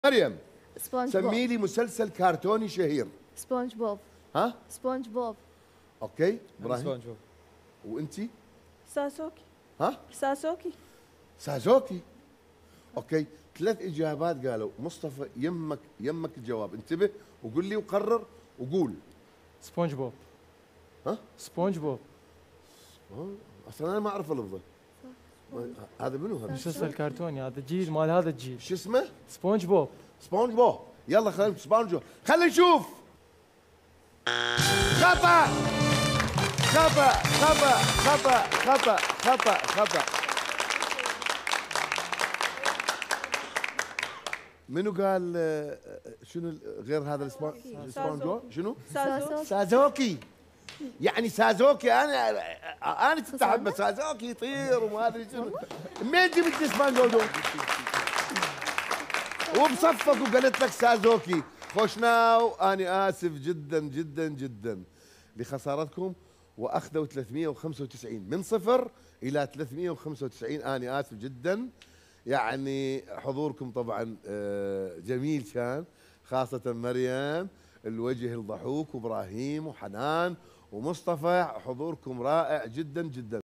مريم، سبونج سمي بوب. لي مسلسل كرتوني شهير. سبونج بوب. ها؟ سبونج بوب. اوكي، ابراهيم. سبونج بوب. وانتي؟ ساسوكي. ها؟ ساسوكي. سازوكي. اوكي، 3 اجابات قالوا. مصطفى يمك الجواب، انتبه وقول لي وقرر وقول. سبونج بوب. ها؟ سبونج بوب. اصلا انا ما اعرف اللفظه. هذا منو هذا؟ مسلسل كرتوني، هذا جيل مال هذا الجيل. شو اسمه؟ سبونج بوب. سبونج بوب. يلا خلينا سبونج بوب، خلينا نشوف. خطأ خطأ خطأ خطأ خطأ خطأ خطأ. منو قال شنو غير هذا السبونج بوب؟ شنو؟ ساسوكي. سازوكي. يعني سازوكي انا كنت احبه. سازوكي يطير وما ادري شنو. منين جبت سبونج بوب؟ وبصفق وقالت لك سازوكي. خوشناو، انا اسف جدا جدا جدا لخسارتكم، واخذوا 395 من 0 الى 395. انا اسف جدا. يعني حضوركم طبعا جميل كان، خاصة مريم الوجه الضحوك، وابراهيم وحنان ومصطفى، حضوركم رائع جدا جدا.